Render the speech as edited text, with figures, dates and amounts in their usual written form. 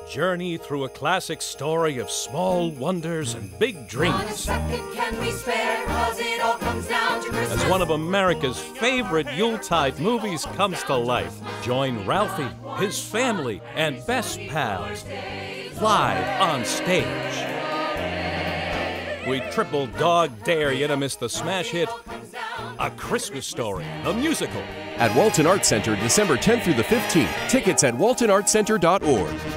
Journey through a classic story of small wonders and big dreams. Not a second can we spare, 'cause it all comes down to Christmas. As one of America's favorite Yuletide movies comes to life, join Ralphie, his family, and best pals live on stage. We triple dog dare you to miss the smash hit, A Christmas Story, the musical. At Walton Arts Center, December 10th through the 15th. Tickets at waltonartscenter.org.